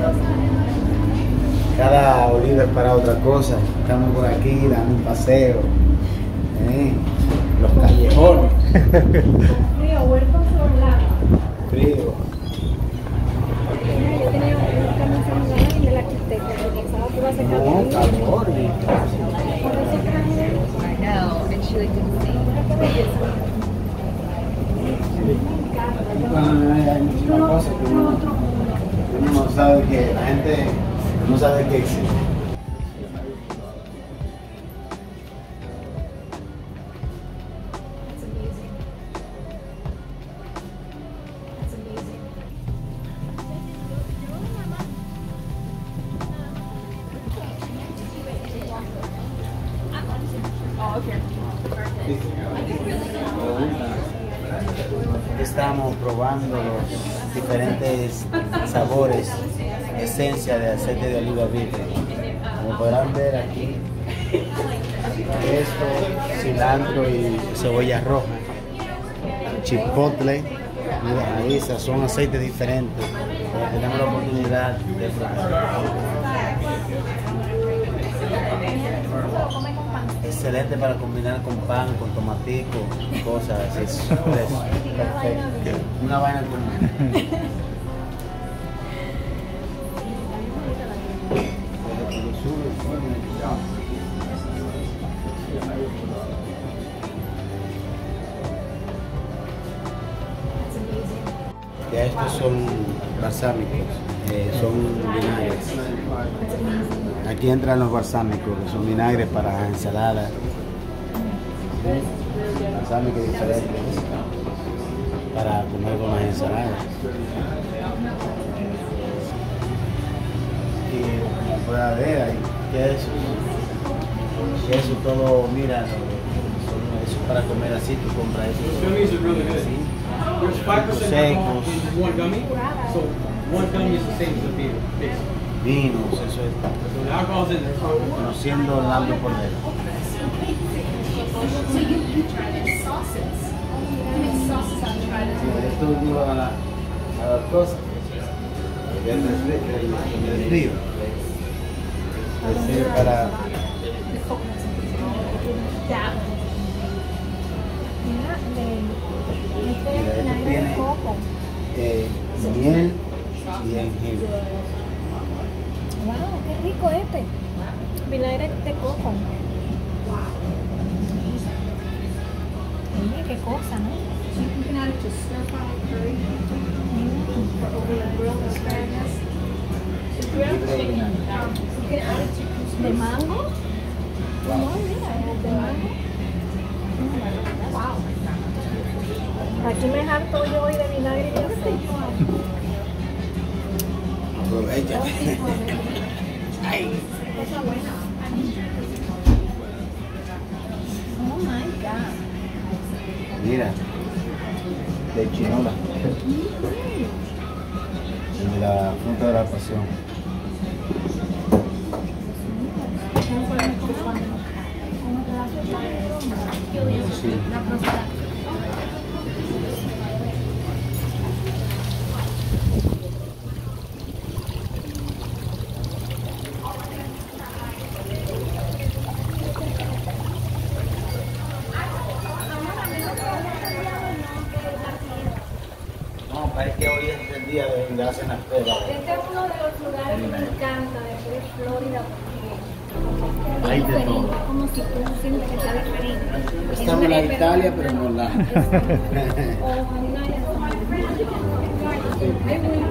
Cada oliva es para otra cosa. Estamos por aquí dando un paseo. Los callejones. Frío, huerto solar. Frío. Yo tenía una camisa morada y me la quité porque pensaba que iba a secar. No, calor. Por eso traje. I know, and she like didn't see. Bueno, hay muchísimas cosas que uno no sabe, que la gente no sabe que existe. That's amazing. That's amazing. Oh, okay. Estamos probando los diferentes sabores, esencia de aceite de oliva virgen. Como podrán ver aquí, esto, cilantro y cebolla roja, chipotle, mira, ahí son aceites diferentes. Tenemos la oportunidad de probar. Excelente para combinar con pan, con tomatico, cosas así. Es perfecto. Una vaina común. Ya estos son balsámicos, son vinagres. Aquí entran los balsámicos, que son vinagres para ensaladas. Balsámicos diferentes para comer con las ensaladas. Y como pueden ver, hay queso todo, mira, eso para comer así, tú compras eso. Así. There's 5% alcohol in one gummy, so one gummy is the same as a beer, basically. Vinos, eso es. So the alcohol's in there. Conociendo el hambre por dentro. So you try these sauces. You make sauces out of Esto ayuda a las cosas. El frío. Es decir, para mira, esto tiene miel y jengibre. Wow, qué rico este. Vinagre de coco. Oye, qué cosa, ¿no? You can add it to stir fry curry or over the grilled asparagus. The grilled chicken. You can add it to de mango. No, mira, de mango. Wow. Aquí me harto yo hoy de vinagre y de aceite. Aprovecha. Ay. Cosa buena. Oh my God. Mira, de chinola. De la fruta de la pasión. Sí. No, parece que hoy es el día de la cena espera. Este es uno de los lugares que me encanta de Florida porque Hay es de diferente, todo. es como si tú sientes que está diferente. Estamos en la Italia, pero en Orlando. Oh, nice.